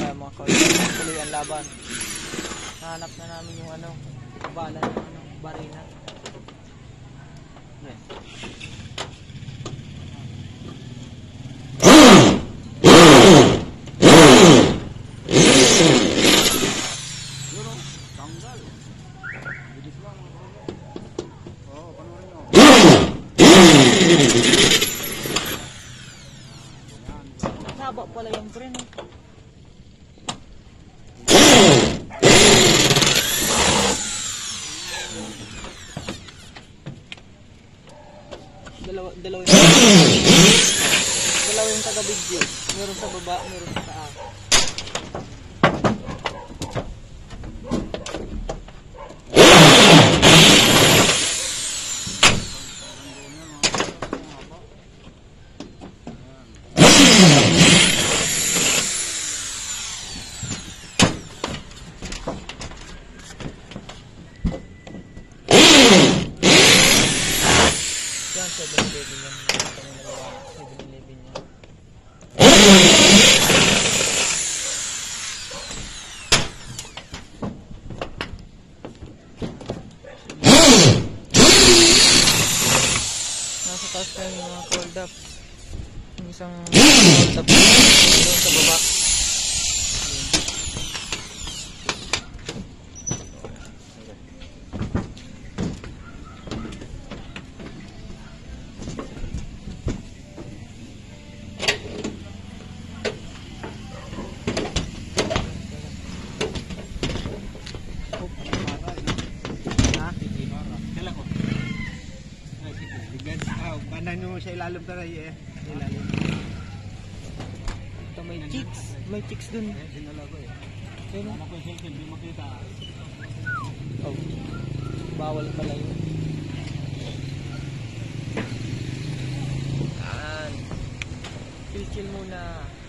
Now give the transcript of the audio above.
Kaya mga kaulap, tuloy ang laban. Nahanap na namin yung bala ng barina. Yan. Haba pala yung pre, no? Dalawa yung taga-video. Meron sa baba, meron sa taas. Yan, 7-Eleven yan. 7-Eleven yan. Nasa taas tayo yung mga cold up. Yung isang cold up doon sa baba. Kanan nyo sa ilalim ka rin eh. Ilalim. Ito may chicks. May chicks dun. Sinala ko eh. Ayun, Ano ko yung cellphone, di makita. oh. Bawal pala yun. Yan. Chill muna.